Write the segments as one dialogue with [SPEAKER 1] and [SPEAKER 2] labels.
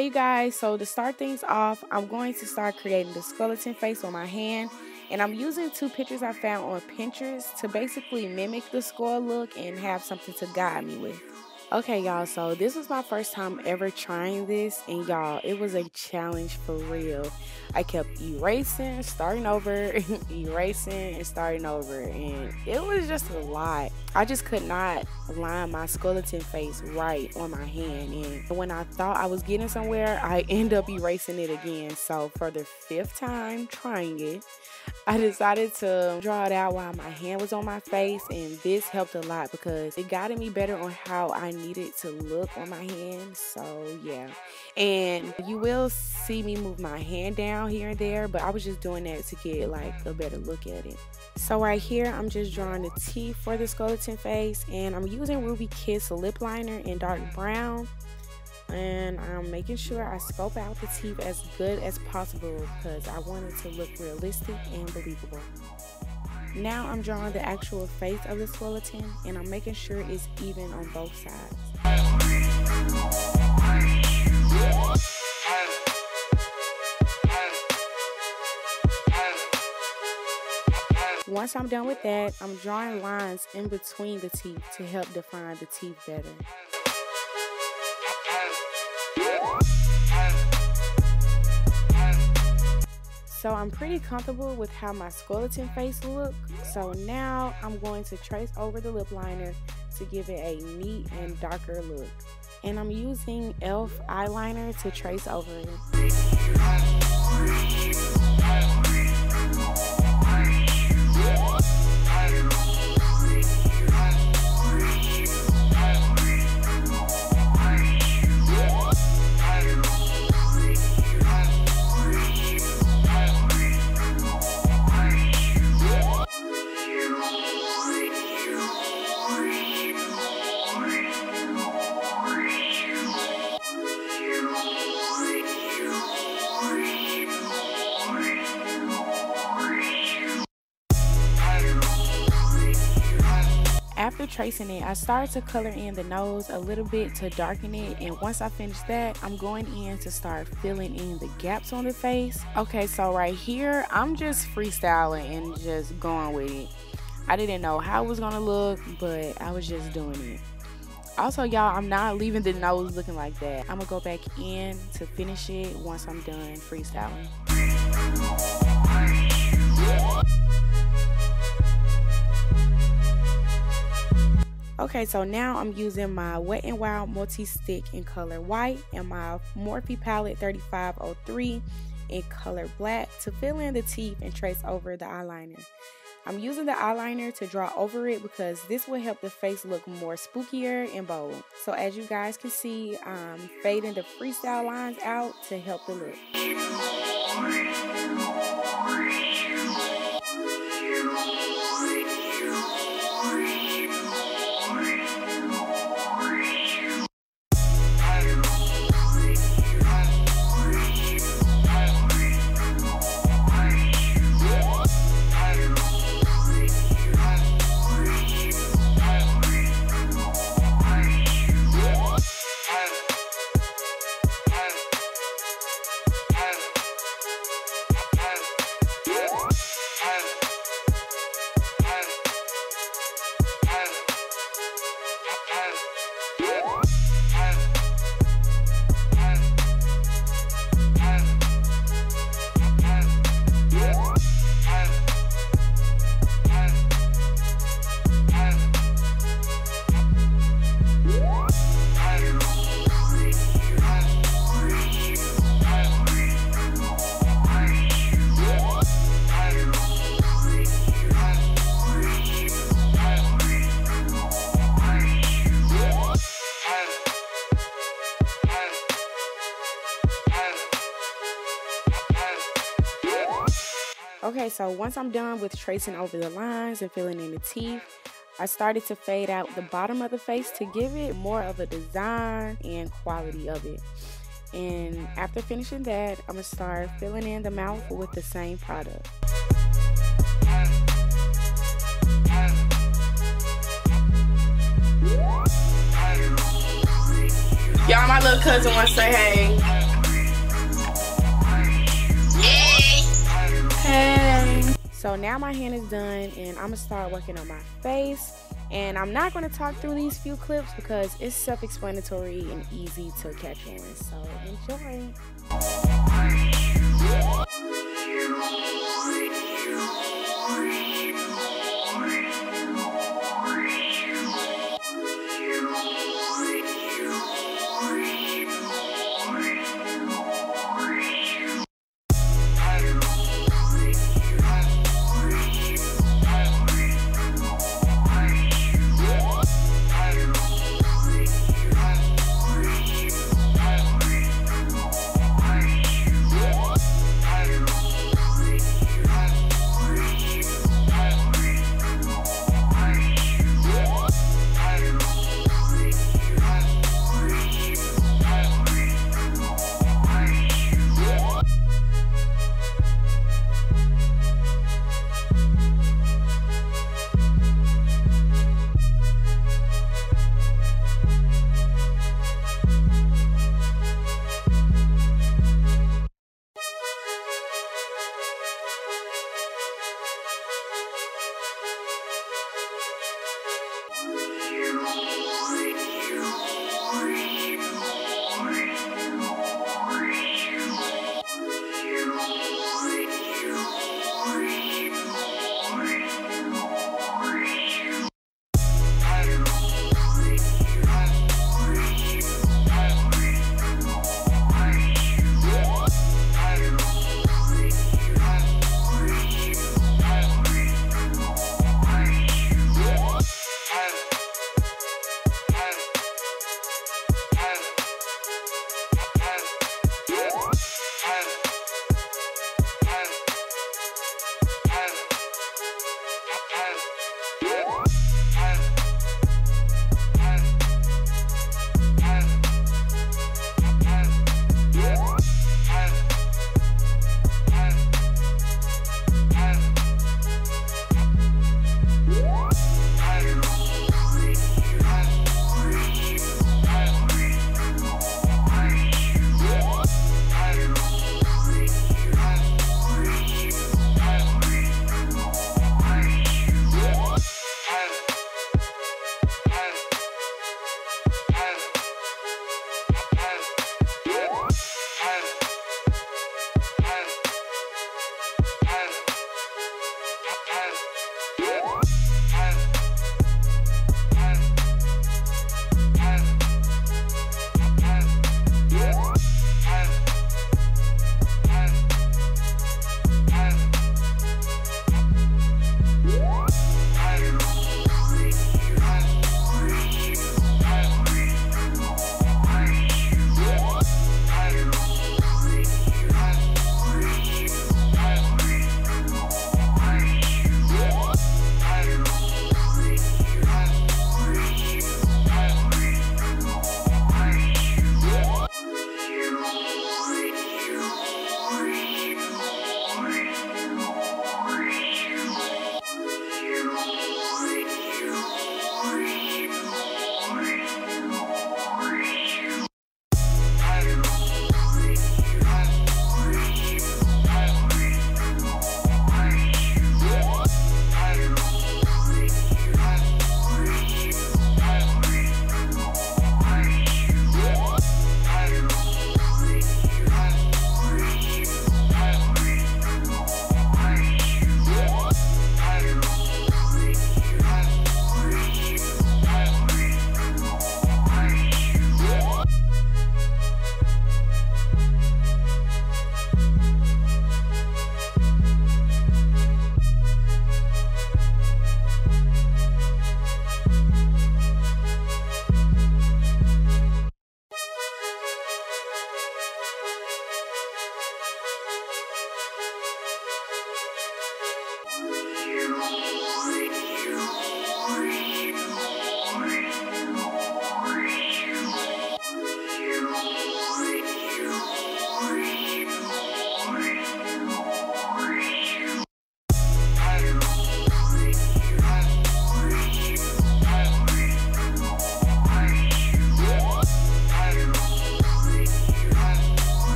[SPEAKER 1] Hey you guys, so to start things off, I'm going to start creating the skeleton face on my hand, and I'm using 2 pictures I found on Pinterest to basically mimic the skull look and have something to guide me with. Okay y'all, so this was my first time ever trying this, and y'all, it was a challenge for real. I kept erasing, starting over, erasing and starting over, and it was just a lot. I just could not line my skeleton face right on my hand, and when I thought I was getting somewhere, I end up erasing it again. So for the 5th time trying it, I decided to draw it out while my hand was on my face, and this helped a lot because it guided me better on how I needed to look on my hand. So yeah, and you will see me move my hand down here and there, but I was just doing that to get like a better look at it. So right here, I'm just drawing the teeth for the skeleton face, and I'm using Ruby Kiss lip liner in dark brown. And I'm making sure I scope out the teeth as good as possible because I want it to look realistic and believable. Now I'm drawing the actual face of the skeleton, and I'm making sure it's even on both sides. Once I'm done with that, I'm drawing lines in between the teeth to help define the teeth better. So I'm pretty comfortable with how my skeleton face looks. So now I'm going to trace over the lip liner to give it a neat and darker look. And I'm using e.l.f. eyeliner to trace over it. After tracing it, I started to color in the nose a little bit to darken it, and once I finish that, I'm going in to start filling in the gaps on the face. Okay, so right here, I'm just freestyling and just going with it. I didn't know how it was gonna look, but I was just doing it. Also, y'all, I'm not leaving the nose looking like that. I'm gonna go back in to finish it once I'm done freestyling. Okay, so now I'm using my Wet n Wild multi-stick in color white and my Morphe palette 3503 in color black to fill in the teeth and trace over the eyeliner. I'm using the eyeliner to draw over it because this will help the face look more spookier and bold. So as you guys can see, I'm fading the freestyle lines out to help the look. Okay, so once I'm done with tracing over the lines and filling in the teeth, I started to fade out the bottom of the face to give it more of a design and quality of it. And after finishing that, I'm going to start filling in the mouth with the same product. Y'all, my little cousin wants to say hey. So now my hand is done and I'm gonna start working on my face. And I'm not gonna talk through these few clips because it's self-explanatory and easy to catch on. So enjoy.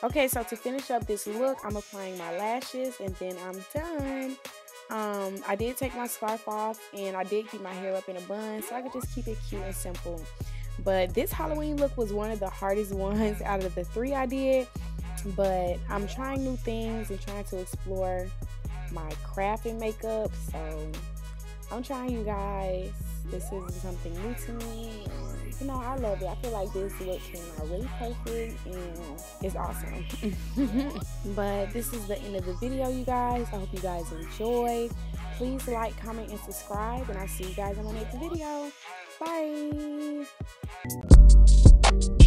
[SPEAKER 1] Okay, so to finish up this look, I'm applying my lashes and then I'm done. I did take my scarf off and I did keep my hair up in a bun so I could just keep it cute and simple. But this Halloween look was one of the hardest ones out of the 3 I did. But I'm trying new things and trying to explore my craft in makeup. So I'm trying, you guys. This is something new to me. And, you know, I love it. I feel like this look came out really perfect and it's awesome. But this is the end of the video, you guys. I hope you guys enjoyed. Please like, comment, and subscribe. And I'll see you guys in my next video. Bye.